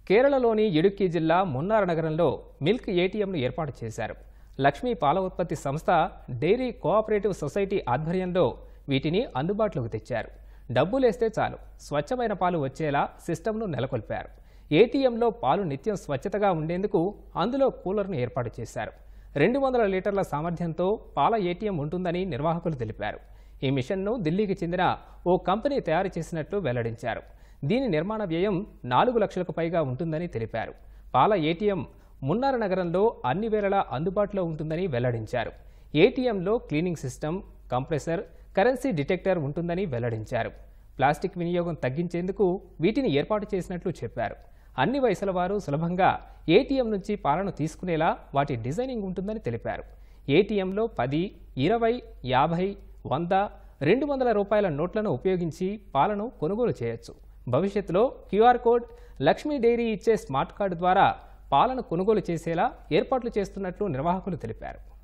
కేరళలోని ఇడుక్కి జిల్లా మున్నార్ నగరంలో మిల్క్ ఏటీఎంను ఏర్పాటు చేశారు. లక్ష్మీ పాల ఉత్పత్తి సంస్థ డైరీ కోఆపరేటివ్ సొసైటీ ఆధ్వర్యంలో వీటిని అందుబాటులోకి తెచ్చారు. డబ్బులేస్తే చాలు స్వచ్ఛమైన పాలు వచ్చేలా సిస్టమ్ను నెలకొల్పారు. ఏటీఎంలో పాలు నిత్యం స్వచ్ఛతగా ఉండేందుకు అందులో కూలర్ను ఏర్పాటు చేశారు. 200 లీటర్ల సామర్థ్యంతో పాల ఏటీఎం ఉంటుందని నిర్వాహకులు తెలిపారు. ఈ మిషన్ను ఢిల్లీకి చెందిన ఓ కంపెనీ తయారు చేసినట్లు వెల్లడించారు. దీని నిర్మాణ వ్యయం 4 లక్షలకు పైగా ఉంటుందని తెలిపారు. పాల ఏటీఎం మున్నార్ నగరంలో అన్ని వేళలా అందుబాటులో ఉంటుందని వెల్లడించారు. ఏటీఎంలో cleaning system, compressor, currency detector ఉంటుందని వెల్లడించారు. ప్లాస్టిక్ వినియోగం తగ్గించేందుకు వీటిని ఏర్పాటు చేసినట్లు చెప్పారు. అన్ని వయసుల వారు సులభంగా ఏటీఎం నుంచి పాలను తీసుకునేలా వాటి డిజైనింగ్ ఉంటుందని తెలిపారు. ఏటీఎంలో 10, 20, 50, 100, 200 రూపాయల నోట్లను ఉపయోగించి పాలను కొనుగోలు చేయొచ్చు. భవిష్యత్తులో క్యూఆర్ కోడ్, లక్ష్మీ డైరీ ఇచ్చే స్మార్ట్ కార్డు ద్వారా పాలను కొనుగోలు చేసేలా ఏర్పాట్లు చేస్తున్నట్లు నిర్వాహకులు తెలిపారు.